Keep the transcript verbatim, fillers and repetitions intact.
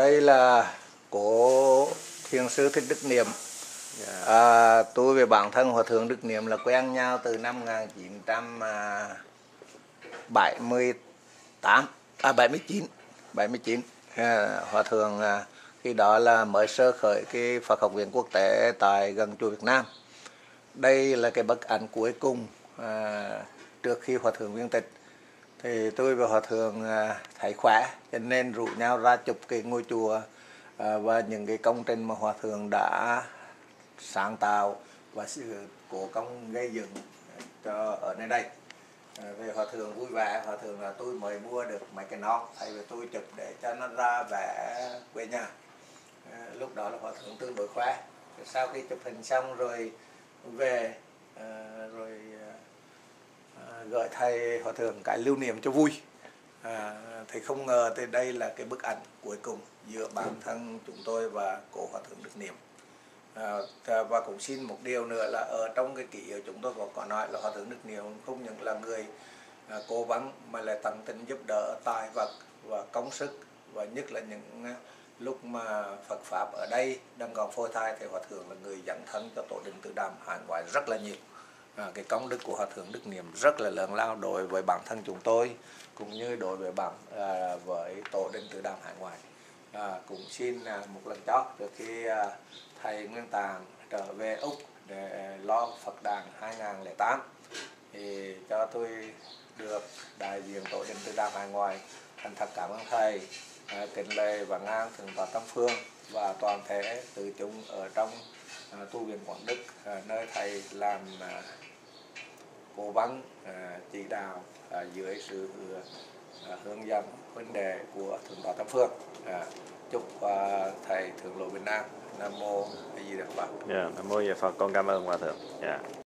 Đây là cố thiền sư Thích Đức Niệm. À, tôi về bản thân Hòa thượng Đức Niệm là quen nhau từ năm một nghìn chín trăm bảy mươi tám, à bảy mươi chín, bảy mươi chín. À, Hòa thượng à, khi đó là mới sơ khởi cái Phật học viện quốc tế tại gần chùa Việt Nam. Đây là cái bức ảnh cuối cùng à, trước khi Hòa thượng viên tịch. Thì tôi và Hòa thượng à, thấy khỏe cho nên rủ nhau ra chụp cái ngôi chùa à, và những cái công trình mà Hòa thượng đã sáng tạo và sự cố công gây dựng cho ở nơi đây. À, về Hòa thượng vui vẻ, Hòa thượng là tôi mới mua được mấy cái nón, thầy về tôi chụp để cho nó ra vẻ quê nhà. À, lúc đó là Hòa thượng tương đối khỏe. Sau khi chụp hình xong rồi về à, rồi à, gọi thầy Hòa thượng cái lưu niệm cho vui. À, thì không ngờ thì đây là cái bức ảnh cuối cùng giữa bản thân chúng tôi và cố Hòa thượng Đức Niệm. À, và cũng xin một điều nữa là ở trong cái kỷ yếu chúng tôi có, có nói là Hòa thượng Đức Niệm không những là người à, cố vấn mà là tận tình giúp đỡ tài vật và công sức, và nhất là những à, lúc mà Phật pháp ở đây đang còn phôi thai thì Hòa thượng là người dẫn thân cho tổ đình Từ Đàm hải ngoại rất là nhiều. À, cái công đức của Hòa thượng Đức Niệm rất là lớn lao đối với bản thân chúng tôi cũng như đối với bản à, với tổ đình Từ Đàm hải ngoại. À, cũng xin à, một lần chót trước khi à, thầy Nguyên Tàng trở về Úc để lo Phật đàn hai nghìn không trăm lẻ tám thì cho tôi được đại diện tổ đình Từ Đàm hải ngoại thành thật cảm ơn thầy, à, kính lễ và ngang thượng tọa Tam Phương và toàn thể từ chúng ở trong à, tu viện Quảng Đức, à, nơi thầy làm à, cố vấn à, chỉ đạo à, dưới sự à, hướng dẫn vấn đề của thượng tọa Tam Phương. À, chúc à, thầy thượng lộ Việt Nam. Nam mô A Di Đà Phật. Yeah, Nam mô A Di Đà Phật. Con cảm ơn Hòa thượng. Yeah.